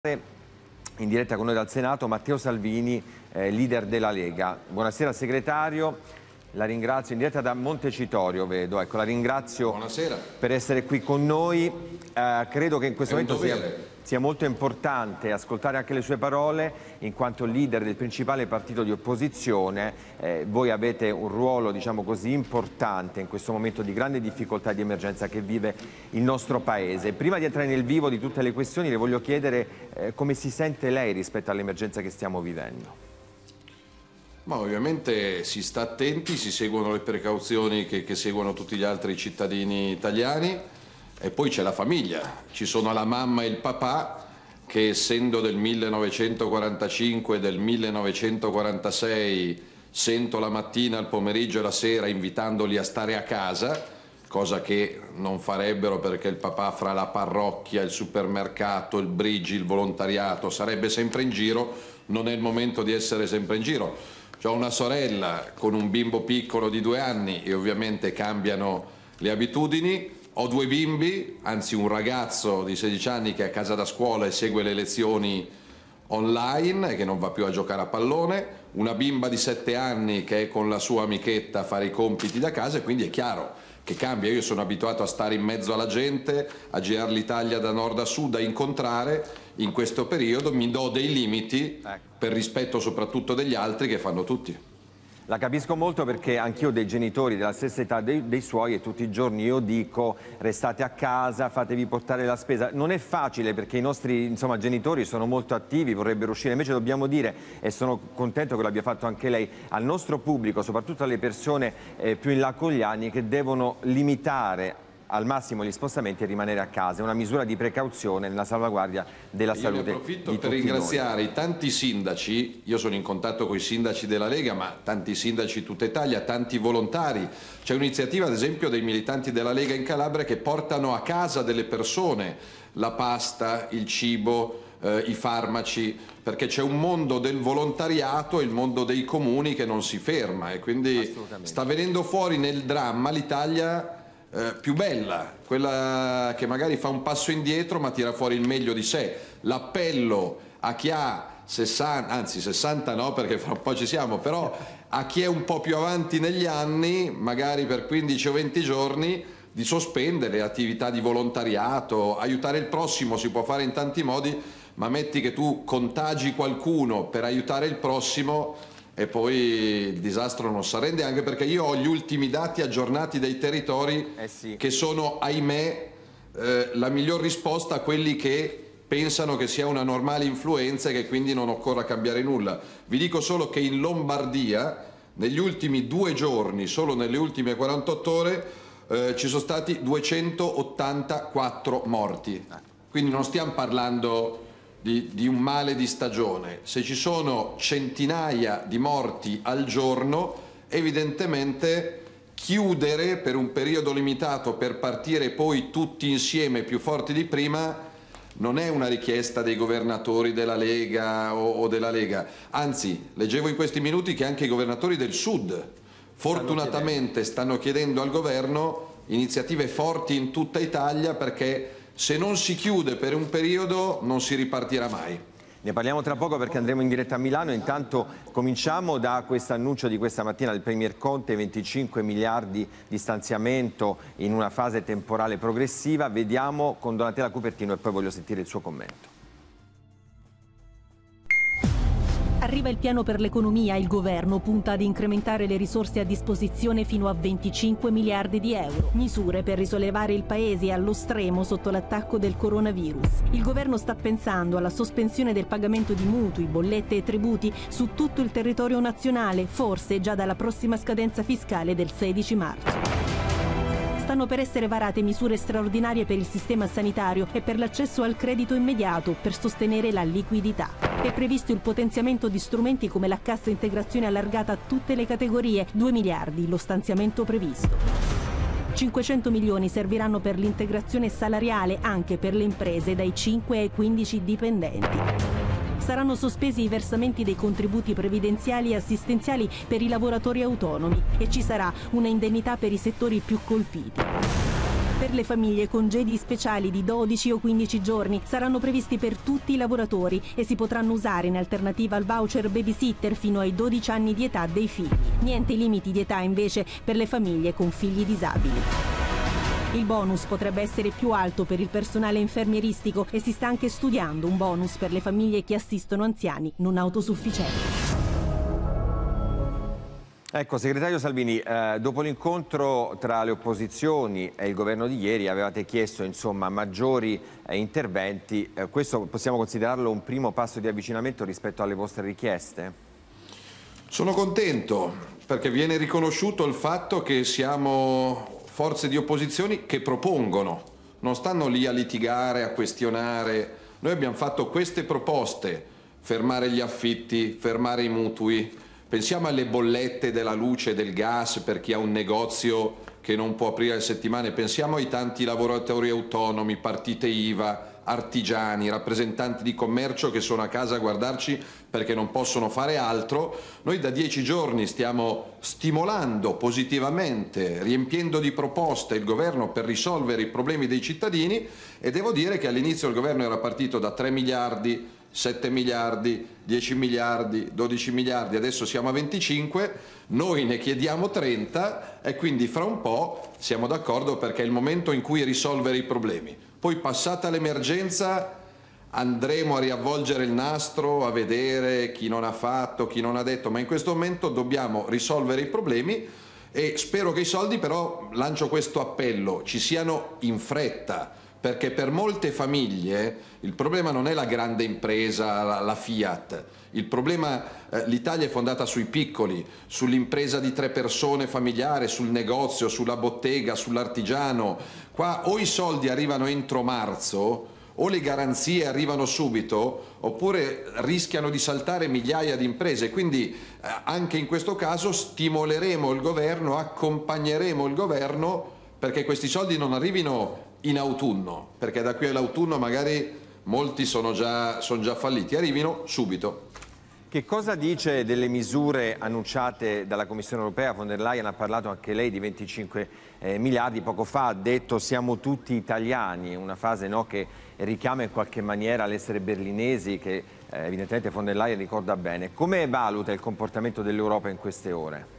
In diretta con noi dal Senato Matteo Salvini, leader della Lega. Buonasera segretario, la ringrazio in diretta da Montecitorio, vedo. Ecco, la ringrazio. Buonasera. Per essere qui con noi. Credo che in questo momento sia molto importante ascoltare anche le sue parole, in quanto leader del principale partito di opposizione. Voi avete un ruolo, diciamo così, importante in questo momento di grande difficoltà e di emergenza che vive il nostro Paese. Prima di entrare nel vivo di tutte le questioni, le voglio chiedere come si sente lei rispetto all'emergenza che stiamo vivendo. Ma ovviamente si sta attenti, si seguono le precauzioni che seguono tutti gli altri cittadini italiani, e poi c'è la famiglia, ci sono la mamma e il papà che, essendo del 1945 e del 1946, sento la mattina, il pomeriggio e la sera invitandoli a stare a casa, cosa che non farebbero perché il papà, fra la parrocchia, il supermercato, il Brigi, il volontariato, sarebbe sempre in giro. Non è il momento di essere sempre in giro. Ho una sorella con un bimbo piccolo di 2 anni e ovviamente cambiano le abitudini. Ho 2 bimbi, anzi un ragazzo di 16 anni che è a casa da scuola e segue le lezioni online e che non va più a giocare a pallone, una bimba di 7 anni che è con la sua amichetta a fare i compiti da casa, e quindi è chiaro che cambia. Io sono abituato a stare in mezzo alla gente, a girare l'Italia da nord a sud, a incontrare. In questo periodo mi do dei limiti, per rispetto soprattutto degli altri che fanno tutti. La capisco molto, perché anch'io ho dei genitori della stessa età dei suoi e tutti i giorni io dico: restate a casa, fatevi portare la spesa. Non è facile, perché i nostri genitori sono molto attivi, vorrebbero uscire. Invece dobbiamo dire, e sono contento che l'abbia fatto anche lei, al nostro pubblico, soprattutto alle persone più in là con gli anni, che devono limitare al massimo gli spostamenti e rimanere a casa. È una misura di precauzione nella salvaguardia della salute. Io ne approfitto per ringraziare i tanti sindaci. Io sono in contatto con i sindaci della Lega, ma tanti sindaci di tutta Italia, tanti volontari. C'è un'iniziativa, ad esempio, dei militanti della Lega in Calabria che portano a casa delle persone la pasta, il cibo, i farmaci, perché c'è un mondo del volontariato e il mondo dei comuni che non si ferma, e quindi sta venendo fuori nel dramma l'Italia più bella, quella che magari fa un passo indietro ma tira fuori il meglio di sé. L'appello a chi ha 60, anzi 60 no, perché fra un po' ci siamo, però a chi è un po' più avanti negli anni, magari per 15 o 20 giorni, di sospendere le attività di volontariato. Aiutare il prossimo si può fare in tanti modi, ma metti che tu contagi qualcuno per aiutare il prossimo e poi il disastro non si arrende, anche perché io ho gli ultimi dati aggiornati dai territori che sono, ahimè, la miglior risposta a quelli che pensano che sia una normale influenza e che quindi non occorra cambiare nulla. Vi dico solo che in Lombardia negli ultimi 2 giorni, solo nelle ultime 48 ore, ci sono stati 284 morti. Quindi non stiamo parlando di un male di stagione. Se ci sono centinaia di morti al giorno, evidentemente chiudere per un periodo limitato per partire poi tutti insieme più forti di prima non è una richiesta dei governatori della Lega o della Lega. Anzi, leggevo in questi minuti che anche i governatori del Sud fortunatamente stanno chiedendo al governo iniziative forti in tutta Italia, perché se non si chiude per un periodo non si ripartirà mai. Ne parliamo tra poco, perché andremo in diretta a Milano. Intanto cominciamo da questo annuncio di questa mattina del Premier Conte: 25 miliardi di stanziamento in una fase temporale progressiva. Vediamo con Donatella Cupertino e poi voglio sentire il suo commento. Arriva il piano per l'economia. Il governo punta ad incrementare le risorse a disposizione fino a 25 miliardi di euro. Misure per risollevare il paese allo stremo sotto l'attacco del coronavirus. Il governo sta pensando alla sospensione del pagamento di mutui, bollette e tributi su tutto il territorio nazionale, forse già dalla prossima scadenza fiscale del 16 marzo. Stanno per essere varate misure straordinarie per il sistema sanitario e per l'accesso al credito immediato per sostenere la liquidità. È previsto il potenziamento di strumenti come la cassa integrazione allargata a tutte le categorie. 2 miliardi lo stanziamento previsto. 500 milioni serviranno per l'integrazione salariale anche per le imprese dai 5 ai 15 dipendenti. Saranno sospesi i versamenti dei contributi previdenziali e assistenziali per i lavoratori autonomi e ci sarà una indennità per i settori più colpiti. Per le famiglie congedi speciali di 12 o 15 giorni saranno previsti per tutti i lavoratori e si potranno usare in alternativa al voucher babysitter fino ai 12 anni di età dei figli. Niente limiti di età invece per le famiglie con figli disabili. Il bonus potrebbe essere più alto per il personale infermieristico e si sta anche studiando un bonus per le famiglie che assistono anziani non autosufficienti. Ecco, segretario Salvini, dopo l'incontro tra le opposizioni e il governo di ieri avevate chiesto insomma maggiori interventi. Questo possiamo considerarlo un primo passo di avvicinamento rispetto alle vostre richieste? Sono contento perché viene riconosciuto il fatto che siamo forze di opposizioni che propongono, non stanno lì a litigare, a questionare. Noi abbiamo fatto queste proposte: fermare gli affitti, fermare i mutui. Pensiamo alle bollette della luce e del gas per chi ha un negozio che non può aprire le settimane, pensiamo ai tanti lavoratori autonomi, partite IVA, artigiani, rappresentanti di commercio che sono a casa a guardarci perché non possono fare altro. Noi da 10 giorni stiamo stimolando positivamente, riempiendo di proposte il governo per risolvere i problemi dei cittadini e devo dire che all'inizio il governo era partito da 3 miliardi, 7 miliardi, 10 miliardi, 12 miliardi, adesso siamo a 25, noi ne chiediamo 30 e quindi fra un po' siamo d'accordo perché è il momento in cui risolvere i problemi. Poi passata l'emergenza andremo a riavvolgere il nastro, a vedere chi non ha fatto, chi non ha detto, ma in questo momento dobbiamo risolvere i problemi e spero che i soldi, però lancio questo appello, ci siano in fretta. Perché per molte famiglie il problema non è la grande impresa, la Fiat, il problema, l'Italia è fondata sui piccoli, sull'impresa di 3 persone familiare, sul negozio, sulla bottega, sull'artigiano. Qua o i soldi arrivano entro marzo o le garanzie arrivano subito oppure rischiano di saltare migliaia di imprese, quindi anche in questo caso stimoleremo il governo, accompagneremo il governo perché questi soldi non arrivino in autunno, perché da qui all'autunno magari molti sono già falliti, arrivino subito. Che cosa dice delle misure annunciate dalla Commissione Europea? Von der Leyen ha parlato anche lei di 25 miliardi, poco fa ha detto siamo tutti italiani, una frase no, che richiama in qualche maniera l'essere berlinesi che evidentemente von der Leyen ricorda bene. Come valuta il comportamento dell'Europa in queste ore?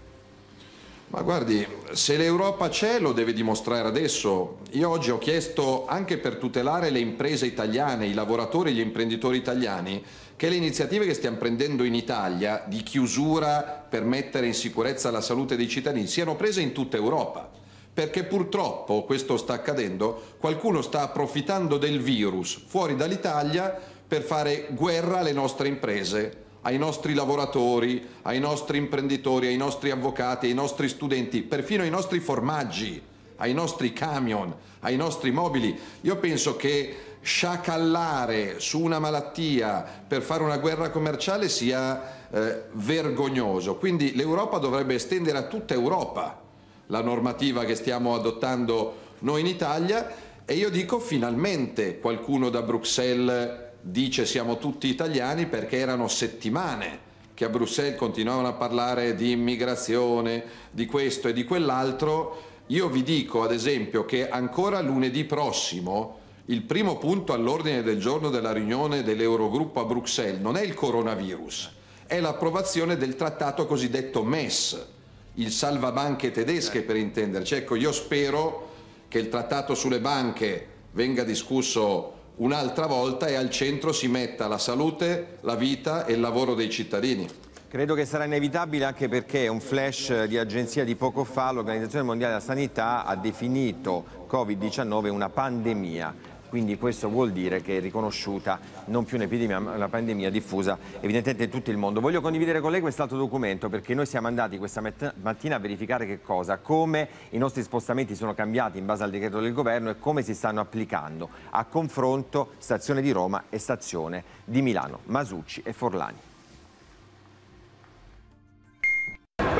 Ma guardi, se l'Europa c'è lo deve dimostrare adesso. Io oggi ho chiesto, anche per tutelare le imprese italiane, i lavoratori e gli imprenditori italiani, che le iniziative che stiamo prendendo in Italia di chiusura per mettere in sicurezza la salute dei cittadini siano prese in tutta Europa. Perché purtroppo, questo sta accadendo, qualcuno sta approfittando del virus fuori dall'Italia per fare guerra alle nostre imprese, ai nostri lavoratori, ai nostri imprenditori, ai nostri avvocati, ai nostri studenti, perfino ai nostri formaggi, ai nostri camion, ai nostri mobili. Io penso che sciacallare su una malattia per fare una guerra commerciale sia vergognoso. Quindi l'Europa dovrebbe estendere a tutta Europa la normativa che stiamo adottando noi in Italia e io dico finalmente qualcuno da Bruxelles dice siamo tutti italiani, perché erano settimane che a Bruxelles continuavano a parlare di immigrazione, di questo e di quell'altro. Io vi dico ad esempio che ancora lunedì prossimo il primo punto all'ordine del giorno della riunione dell'Eurogruppo a Bruxelles non è il coronavirus, è l'approvazione del trattato cosiddetto MES, il salvabanche tedesche per intenderci. Ecco, io spero che il trattato sulle banche venga discusso un'altra volta e al centro si metta la salute, la vita e il lavoro dei cittadini. Credo che sarà inevitabile anche perché un flash di agenzia di poco fa, l'Organizzazione Mondiale della Sanità ha definito Covid-19 una pandemia. Quindi questo vuol dire che è riconosciuta non più un'epidemia ma una pandemia diffusa evidentemente in tutto il mondo. Voglio condividere con lei quest'altro documento perché noi siamo andati questa mattina a verificare che cosa, come i nostri spostamenti sono cambiati in base al decreto del governo e come si stanno applicando a confronto stazione di Roma e stazione di Milano, Masucci e Forlani.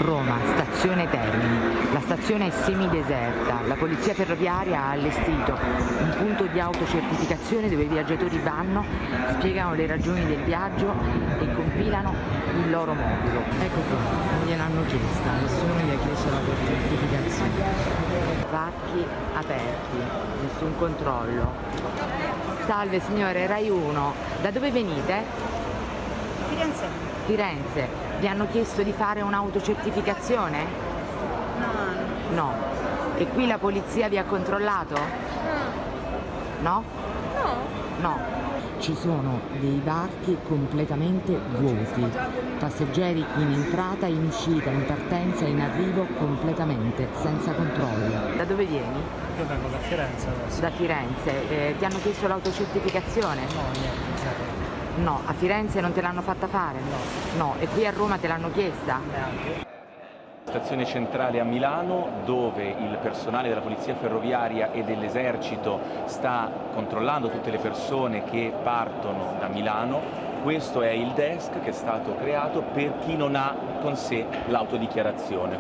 Roma, stazione Termini. La stazione è semideserta. La polizia ferroviaria ha allestito un punto di autocertificazione dove i viaggiatori vanno, spiegano le ragioni del viaggio e compilano il loro modulo. Ecco qua, non gliel'hanno chiesta, nessuno gli ha chiesto la certificazione. Varchi aperti, nessun controllo. Salve signore, Rai 1, da dove venite? Firenze. Firenze. Vi hanno chiesto di fare un'autocertificazione? No. No. E qui la polizia vi ha controllato? No. No? No. Ci sono dei varchi completamente vuoti, passeggeri in entrata, in uscita, in partenza, in arrivo completamente, senza controllo. Da dove vieni? Io vengo da Firenze adesso. Da Firenze. Ti hanno chiesto l'autocertificazione? No, niente, zero. No, a Firenze non te l'hanno fatta fare? No. No, e qui a Roma te l'hanno chiesta? Neanche. Stazione centrale a Milano, dove il personale della Polizia Ferroviaria e dell'Esercito sta controllando tutte le persone che partono da Milano. Questo è il desk che è stato creato per chi non ha con sé l'autodichiarazione.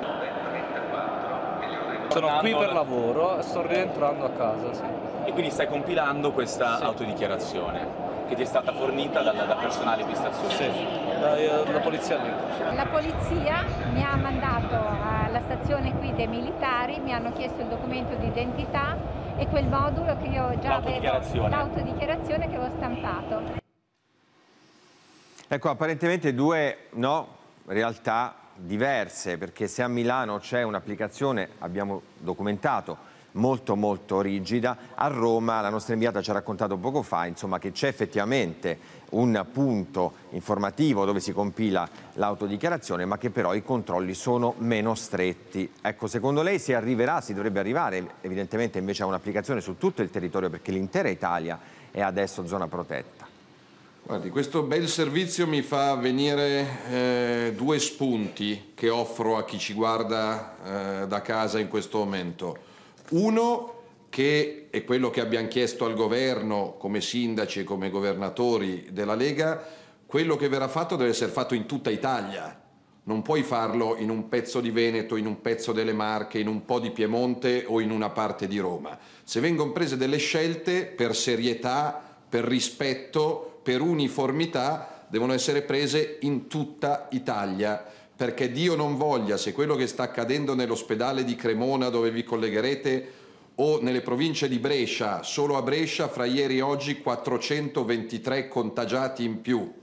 Sono qui per lavoro e sto rientrando a casa, sì. E quindi stai compilando questa autodichiarazione che ti è stata fornita dal personale di stazione? Sì, la polizia lì. La polizia mi ha mandato alla stazione qui dei militari, mi hanno chiesto il documento di identità e quel modulo che io già avevo, l'autodichiarazione che avevo stampato. Ecco, apparentemente due realtà diverse, perché se a Milano c'è un'applicazione, abbiamo documentato, molto rigida, a Roma la nostra inviata ci ha raccontato poco fa, insomma, che c'è effettivamente un punto informativo dove si compila l'autodichiarazione, ma che però i controlli sono meno stretti. Ecco, secondo lei si dovrebbe arrivare evidentemente invece a un'applicazione su tutto il territorio, perché l'intera Italia è adesso zona protetta? Guardi, questo bel servizio mi fa venire due spunti che offro a chi ci guarda da casa in questo momento. Uno, che è quello che abbiamo chiesto al governo come sindaci e come governatori della Lega, quello che verrà fatto deve essere fatto in tutta Italia. Non puoi farlo in un pezzo di Veneto, in un pezzo delle Marche, in un po' di Piemonte o in una parte di Roma. Se vengono prese delle scelte per serietà, per rispetto, per uniformità, devono essere prese in tutta Italia. Perché Dio non voglia, se quello che sta accadendo nell'ospedale di Cremona, dove vi collegherete, o nelle province di Brescia, solo a Brescia fra ieri e oggi 423 contagiati in più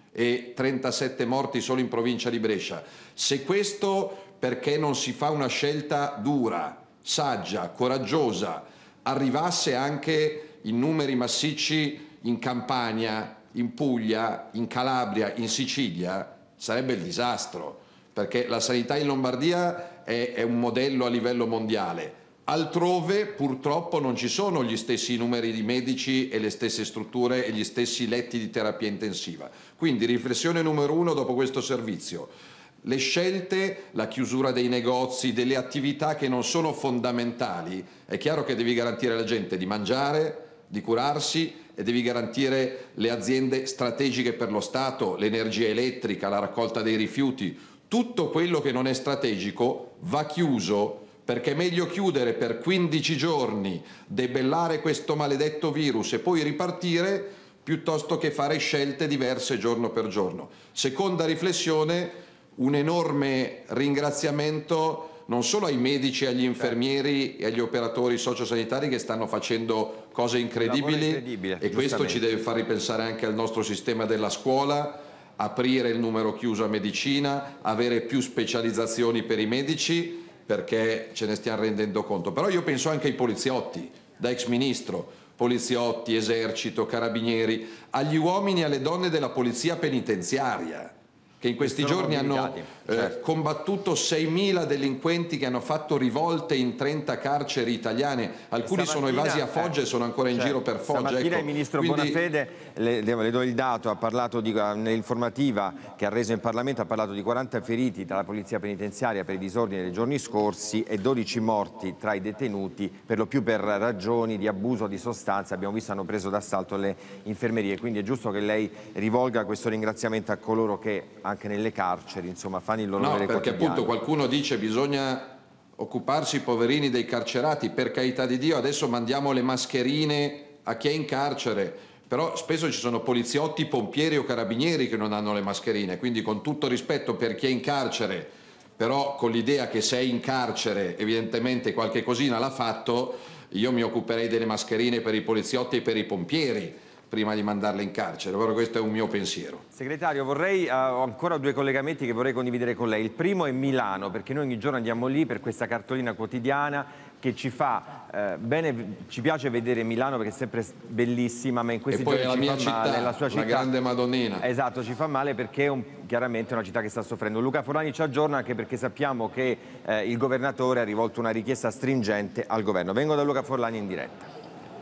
e 37 morti solo in provincia di Brescia. Se questo, perché non si fa una scelta dura, saggia, coraggiosa, arrivasse anche in numeri massicci in Campania, in Puglia, in Calabria, in Sicilia, sarebbe il disastro, perché la sanità in Lombardia è un modello a livello mondiale. Altrove purtroppo non ci sono gli stessi numeri di medici e le stesse strutture e gli stessi letti di terapia intensiva. Quindi riflessione numero uno dopo questo servizio. Le scelte, la chiusura dei negozi, delle attività che non sono fondamentali, è chiaro che devi garantire alla gente di mangiare, di curarsi, e devi garantire le aziende strategiche per lo Stato, l'energia elettrica, la raccolta dei rifiuti. Tutto quello che non è strategico va chiuso, perché è meglio chiudere per 15 giorni, debellare questo maledetto virus e poi ripartire, piuttosto che fare scelte diverse giorno per giorno. Seconda riflessione, un enorme ringraziamento non solo ai medici, agli infermieri e agli operatori sociosanitari che stanno facendo cose incredibili, e questo ci deve far ripensare anche al nostro sistema della scuola, aprire il numero chiuso a medicina, avere più specializzazioni per i medici, perché ce ne stiamo rendendo conto. Però io penso anche ai poliziotti, da ex ministro, poliziotti, esercito, carabinieri, agli uomini e alle donne della polizia penitenziaria, che in questi giorni hanno combattuto 6.000 delinquenti che hanno fatto rivolte in 30 carceri italiane. Alcuni sono evasi a Foggia e sono ancora in giro per Foggia. Stamattina il ministro Bonafede, le do il dato, ha parlato nell'informativa che ha reso in Parlamento, ha parlato di 40 feriti tra la polizia penitenziaria per i disordini dei giorni scorsi e 12 morti tra i detenuti, per lo più per ragioni di abuso di sostanze. Abbiamo visto hanno preso d'assalto le infermerie, quindi è giusto che lei rivolga questo ringraziamento a coloro che anche nelle carceri, insomma, fanno il loro dovere perché quotidiano. appunto qualcuno dice bisogna occuparsi, poverini, dei carcerati, per carità di Dio, adesso mandiamo le mascherine a chi è in carcere, però spesso ci sono poliziotti, pompieri o carabinieri che non hanno le mascherine, quindi con tutto rispetto per chi è in carcere, però con l'idea che sei in carcere evidentemente qualche cosina l'ha fatto, io mi occuperei delle mascherine per i poliziotti e per i pompieri prima di mandarle in carcere, però questo è un mio pensiero. Segretario, ho ancora 2 collegamenti che vorrei condividere con lei. Il primo è Milano, perché noi ogni giorno andiamo lì per questa cartolina quotidiana che ci fa bene, ci piace vedere Milano perché è sempre bellissima, ma in questi giorni ci fa male. La sua città, la grande Madonnina. Esatto, ci fa male perché è chiaramente una città che sta soffrendo. Luca Forlani ci aggiorna anche perché sappiamo che il governatore ha rivolto una richiesta stringente al governo. Vengo da Luca Forlani in diretta.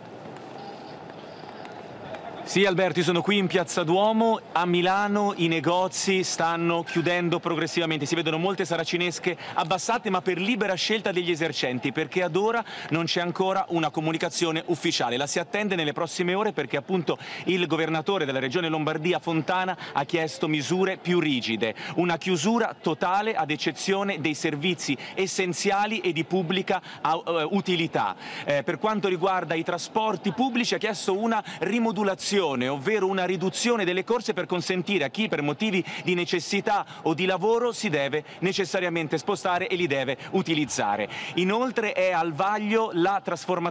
Sì Alberto, io sono qui in Piazza Duomo, a Milano i negozi stanno chiudendo progressivamente, si vedono molte saracinesche abbassate ma per libera scelta degli esercenti, perché ad ora non c'è ancora una comunicazione ufficiale, la si attende nelle prossime ore perché appunto il governatore della regione Lombardia Fontana ha chiesto misure più rigide, una chiusura totale ad eccezione dei servizi essenziali e di pubblica utilità. Per quanto riguarda i trasporti pubblici ha chiesto una rimodulazione, ovvero una riduzione delle corse per consentire a chi per motivi di necessità o di lavoro si deve necessariamente spostare e li deve utilizzare. Inoltre è al vaglio la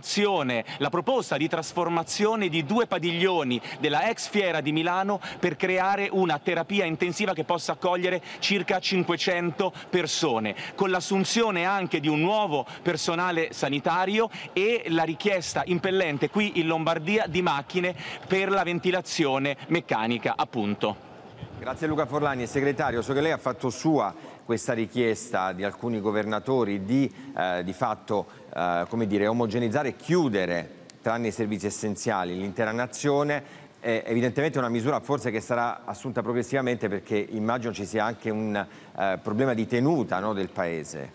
proposta di trasformazione di 2 padiglioni della ex fiera di Milano per creare una terapia intensiva che possa accogliere circa 500 persone, con l'assunzione anche di un nuovo personale sanitario e la richiesta impellente qui in Lombardia di macchine per la ventilazione meccanica, appunto. Grazie Luca Forlani. Segretario, so che lei ha fatto sua questa richiesta di alcuni governatori di fatto come dire, omogenizzare e chiudere, tranne i servizi essenziali, l'intera nazione. Evidentemente è una misura forse che sarà assunta progressivamente perché immagino ci sia anche un problema di tenuta, no, del Paese.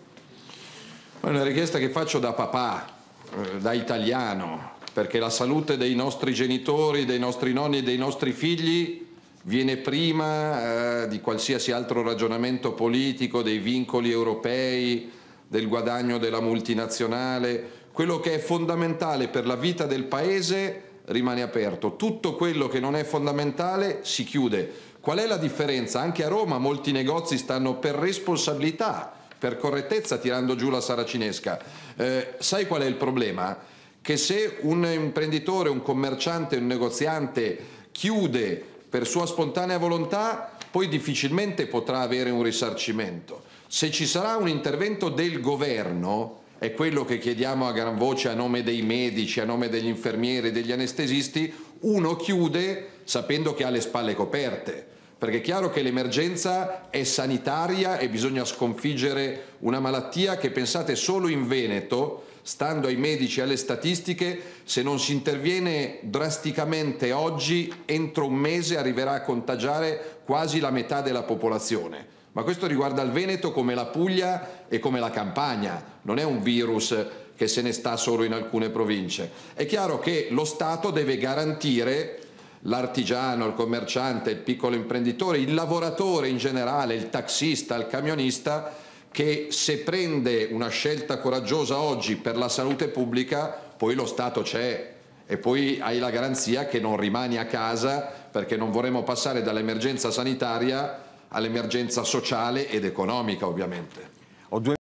È una richiesta che faccio da papà, da italiano, perché la salute dei nostri genitori, dei nostri nonni e dei nostri figli viene prima di qualsiasi altro ragionamento politico, dei vincoli europei, del guadagno della multinazionale. Quello che è fondamentale per la vita del Paese rimane aperto, tutto quello che non è fondamentale si chiude. Qual è la differenza? Anche a Roma molti negozi stanno per responsabilità, per correttezza tirando giù la saracinesca. Sai qual è il problema? Che se un imprenditore, un commerciante, un negoziante chiude per sua spontanea volontà, poi difficilmente potrà avere un risarcimento. Se ci sarà un intervento del governo, è quello che chiediamo a gran voce a nome dei medici, a nome degli infermieri, degli anestesisti, uno chiude sapendo che ha le spalle coperte. Perché è chiaro che l'emergenza è sanitaria e bisogna sconfiggere una malattia che, pensate, solo in Veneto, stando ai medici e alle statistiche, se non si interviene drasticamente oggi, entro un mese arriverà a contagiare quasi la metà della popolazione. Ma questo riguarda il Veneto come la Puglia e come la Campania, non è un virus che se ne sta solo in alcune province. È chiaro che lo Stato deve garantire l'artigiano, il commerciante, il piccolo imprenditore, il lavoratore in generale, il taxista, il camionista, che se prende una scelta coraggiosa oggi per la salute pubblica, poi lo Stato c'è e poi hai la garanzia che non rimani a casa, perché non vorremmo passare dall'emergenza sanitaria all'emergenza sociale ed economica, ovviamente.